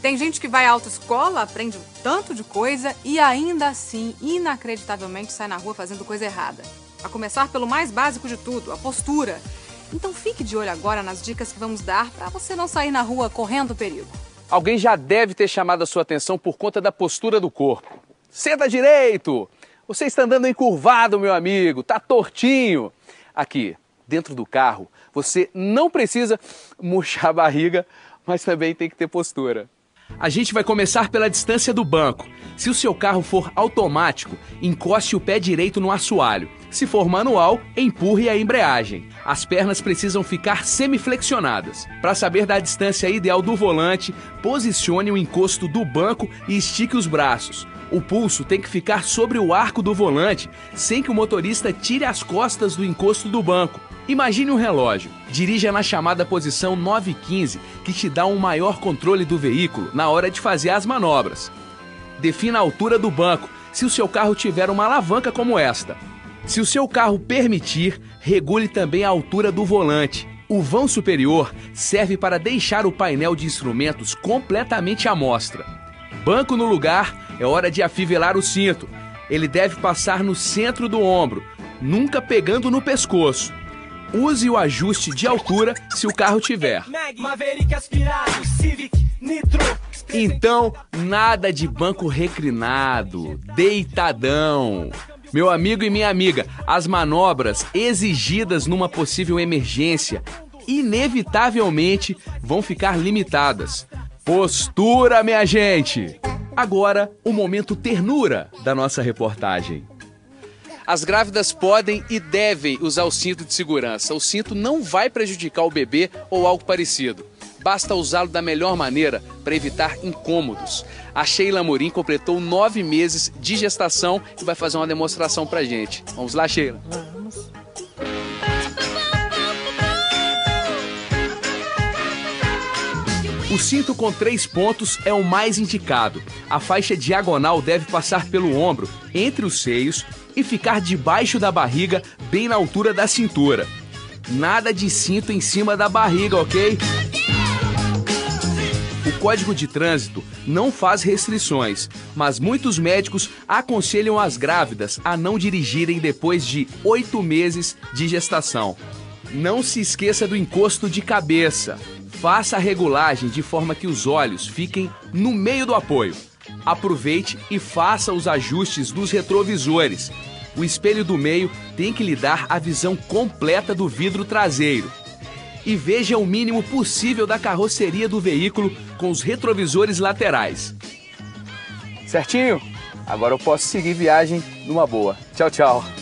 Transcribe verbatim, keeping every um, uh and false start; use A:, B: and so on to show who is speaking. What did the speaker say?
A: Tem gente que vai à autoescola, aprende um tanto de coisa e ainda assim, inacreditavelmente, sai na rua fazendo coisa errada. A começar pelo mais básico de tudo, a postura. Então fique de olho agora nas dicas que vamos dar para você não sair na rua correndo perigo.
B: Alguém já deve ter chamado a sua atenção por conta da postura do corpo. Senta direito! Você está andando encurvado, meu amigo, tá tortinho. Aqui, dentro do carro, você não precisa murchar a barriga, mas também tem que ter postura. A gente vai começar pela distância do banco. Se o seu carro for automático, encoste o pé direito no assoalho. Se for manual, empurre a embreagem. As pernas precisam ficar semiflexionadas. Para saber da distância ideal do volante, posicione o encosto do banco e estique os braços. O pulso tem que ficar sobre o arco do volante, sem que o motorista tire as costas do encosto do banco. Imagine um relógio. Dirija na chamada posição nove quinze, que te dá um maior controle do veículo na hora de fazer as manobras. Defina a altura do banco, se o seu carro tiver uma alavanca como esta. Se o seu carro permitir, regule também a altura do volante. O vão superior serve para deixar o painel de instrumentos completamente à mostra. Banco no lugar, é hora de afivelar o cinto. Ele deve passar no centro do ombro, nunca pegando no pescoço. Use o ajuste de altura se o carro tiver. Então, nada de banco reclinado, deitadão. Meu amigo e minha amiga, as manobras exigidas numa possível emergência inevitavelmente vão ficar limitadas. Postura, minha gente! Agora, o momento ternura da nossa reportagem. As grávidas podem e devem usar o cinto de segurança. O cinto não vai prejudicar o bebê ou algo parecido. Basta usá-lo da melhor maneira para evitar incômodos. A Sheila Amorim completou nove meses de gestação e vai fazer uma demonstração pra gente. Vamos lá, Sheila?
C: Vamos.
B: O cinto com três pontos é o mais indicado. A faixa diagonal deve passar pelo ombro, entre os seios e ficar debaixo da barriga, bem na altura da cintura. Nada de cinto em cima da barriga, ok? O Código de Trânsito não faz restrições, mas muitos médicos aconselham as grávidas a não dirigirem depois de oito meses de gestação. Não se esqueça do encosto de cabeça. Faça a regulagem de forma que os olhos fiquem no meio do apoio. Aproveite e faça os ajustes dos retrovisores. O espelho do meio tem que lhe dar a visão completa do vidro traseiro. E veja o mínimo possível da carroceria do veículo com os retrovisores laterais. Certinho? Agora eu posso seguir viagem numa boa. Tchau, tchau.